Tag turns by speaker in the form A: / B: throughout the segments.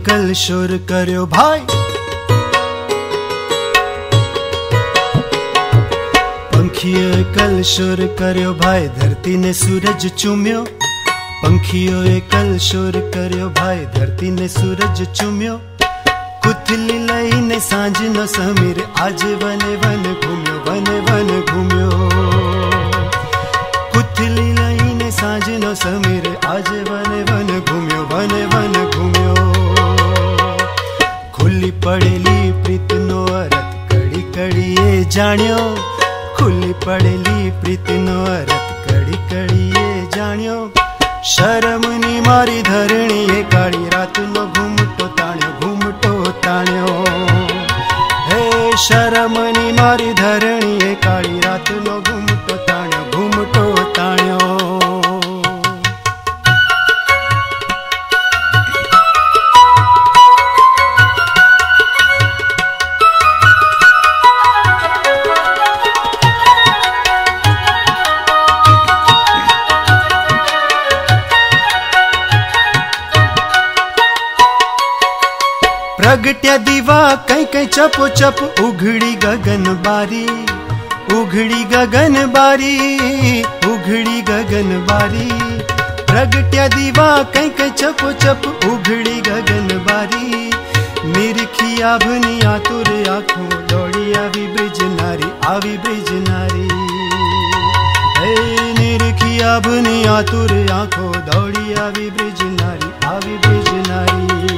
A: कल शोर कर्यो भाई, पंखियों कल शोर कर्यो भाई, धरती ने सूरज चूम्यो। पंखियों कल शोर कर्यो भाई, धरती ने सूरज चूम्यो। कुथली लईने सांझ नो समीर, आज वने वन घूम्यो, वने वन घूम्यो। कुथली लईने सांझ नो समीर, आज वने वन घूम्यो, वने वन घूम्यो। खुली पड़ेली प्रीत नो अरथ, कड़ी कड़ी ये जाण्यो। खुली पड़ेली प्रीत नो अरथ, कड़ी कड़ी ये जाण्यो। शरमनी मारी धरणी ये काળી रात नो घूमटो ताण्यो, घूमटो ताण्यो। हे शरमनी मारी धरणी ये काળી रात नो घूमटो ताण्यो, घूमटो ताण्यो। प्रगट्या दीवा कई कई चपो चप, उघड़ी गगन बारी, उघड़ी गगन बारी, उघड़ी गगन बारी। प्रगट्या दीवा कई कई चपो चप, उघड़ी गगन बारी। निरखी आभनी आतुर आँखों, दौड़ी आवी ब्रिज नारी, आवी ब्रिज नारी। निरखी आभनी आतुर आँखों, दौड़ी आवी ब्रिज नारी, आवी ब्रिज नारी।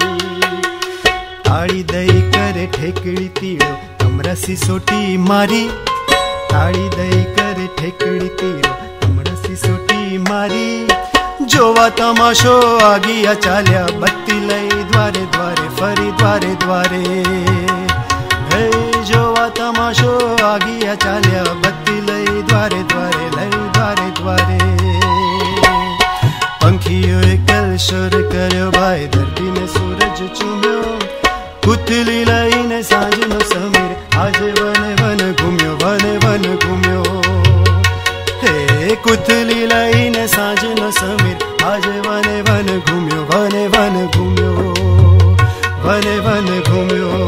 A: ताड़ी दई करे ठेकड़ी तीड़ो, हमरा सिसोटी मारी। ताड़ी दई करे ठेकड़ी तीड़ो, हमरा सिसोटी मारी। जोवा तमाशो आगिया चाल्या, बत्ती लई द्वारे द्वारे फरी, द्वारे द्वारे। हे जोवा तमाशो आगिया चाल्या, बत्ती लई द्वारे द्वारे, लई द्वारे द्वारे। पंखियों कल शोर कर्यो भाई, धरती ने सूरज चूम्यो। कुथली लईने सांझ नो समीर, आज वने वन घूम्यो, वने वन घूम्यो। हे कुथली लईने सांझ नो समीर, आज वने वन घूम्यो, वने वन घूम्यो, वने वन घूम्यो।